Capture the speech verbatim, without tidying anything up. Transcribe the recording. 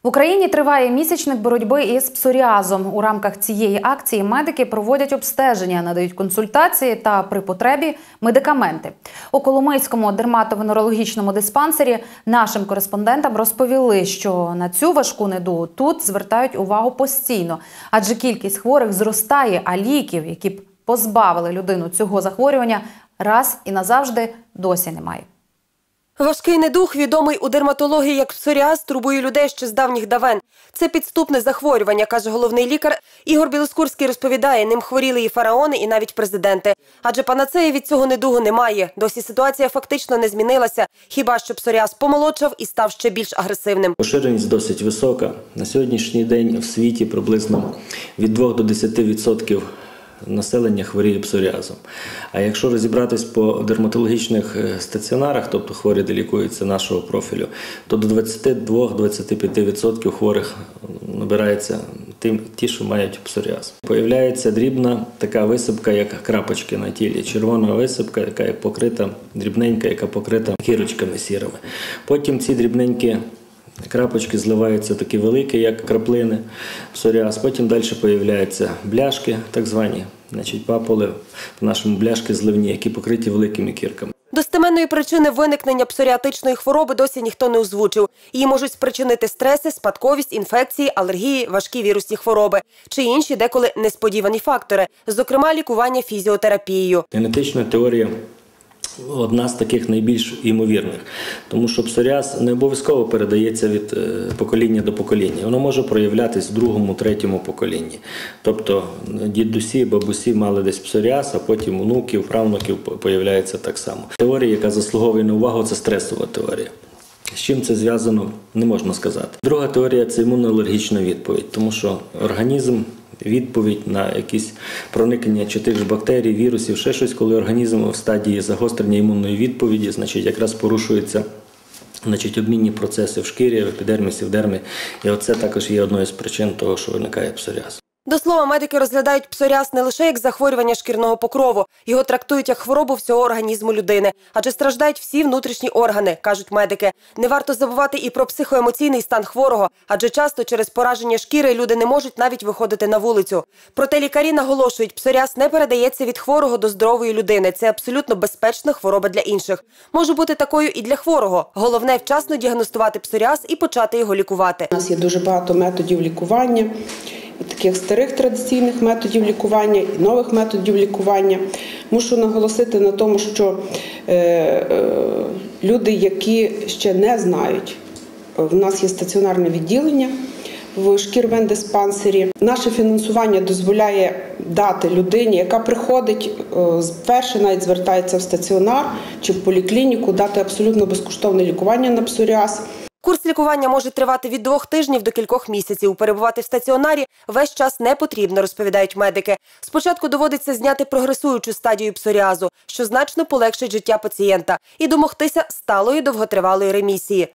В Україні триває місячник боротьби із псоріазом. У рамках цієї акції медики проводять обстеження, надають консультації та при потребі медикаменти. У Коломийському дерматовенерологічному диспансері нашим кореспондентам розповіли, що на цю важку недугу тут звертають увагу постійно, адже кількість хворих зростає, а ліків, які б позбавили людину цього захворювання, раз і назавжди досі немає. Важкий недуг, відомий у дерматології як псоріаз, турбує людей ще з давніх давен. Це підступне захворювання, каже головний лікар. Ігор Білоскурський розповідає, ним хворіли і фараони, і навіть президенти. Адже панацеї від цього недугу немає. Досі ситуація фактично не змінилася. Хіба що псоріаз помолодшав і став ще більш агресивним. Поширеність досить висока. На сьогоднішній день в світі приблизно від двох до десяти відсотків населення хворіє псоріазом. А якщо розібратись по дерматологічних стаціонарах, тобто хворі, де лікуються нашого профілю, то до двадцяти двох до двадцяти п'яти відсотків хворих набирається ті, що мають псоріаз. Появляється дрібна така висипка, як крапочки на тілі. Червона висипка, яка є покрита, дрібненька, яка покрита кірочками сірими. Потім ці дрібненькі крапочки зливаються такі великі, як краплини, псоріаз. Потім далі з'являються бляшки, так звані, значить папули, по-нашому бляшки зливні, які покриті великими кірками. Достеменної причини виникнення псоріатичної хвороби досі ніхто не озвучив. Її можуть спричинити стреси, спадковість, інфекції, алергії, важкі вірусні хвороби чи інші деколи несподівані фактори, зокрема лікування фізіотерапією. Генетична теорія одна з таких найбільш ймовірних, тому що псоріаз не обов'язково передається від покоління до покоління. Воно може проявлятися в другому, третьому поколінні. Тобто дідусі, бабусі мали десь псоріаз, а потім внуків, правнуків появляється так само. Теорія, яка заслуговує на увагу, це стресова теорія. З чим це зв'язано, не можна сказати. Друга теорія – це імуноалергічна відповідь, тому що організм відповідь на якісь проникнення чи тих ж бактерій, вірусів, ще щось, коли організм в стадії загострення імунної відповіді, значить, якраз порушуються значить, обмінні процеси в шкірі, в епідермісі, в дермі. І оце також є одною з причин того, що виникає псоріаз. До слова, медики розглядають псоріаз не лише як захворювання шкірного покрову. Його трактують як хворобу всього організму людини. Адже страждають всі внутрішні органи, кажуть медики. Не варто забувати і про психоемоційний стан хворого, адже часто через пораження шкіри люди не можуть навіть виходити на вулицю. Проте лікарі наголошують, псоріаз не передається від хворого до здорової людини. Це абсолютно безпечна хвороба для інших. Може бути такою і для хворого. Головне – вчасно діагностувати псоріаз і почати його лікувати. У нас є дуже багато методів лікування. Таких старих традиційних методів лікування і нових методів лікування. Мушу наголосити на тому, що е, е, люди, які ще не знають, в нас є стаціонарне відділення в шкірвендиспансері. Наше фінансування дозволяє дати людині, яка приходить, вперше навіть звертається в стаціонар чи в поліклініку, дати абсолютно безкоштовне лікування на псоріаз. Курс лікування може тривати від двох тижнів до кількох місяців. Перебувати в стаціонарі весь час не потрібно, розповідають медики. Спочатку доводиться зняти прогресуючу стадію псоріазу, що значно полегшить життя пацієнта, і домогтися сталої довготривалої ремісії.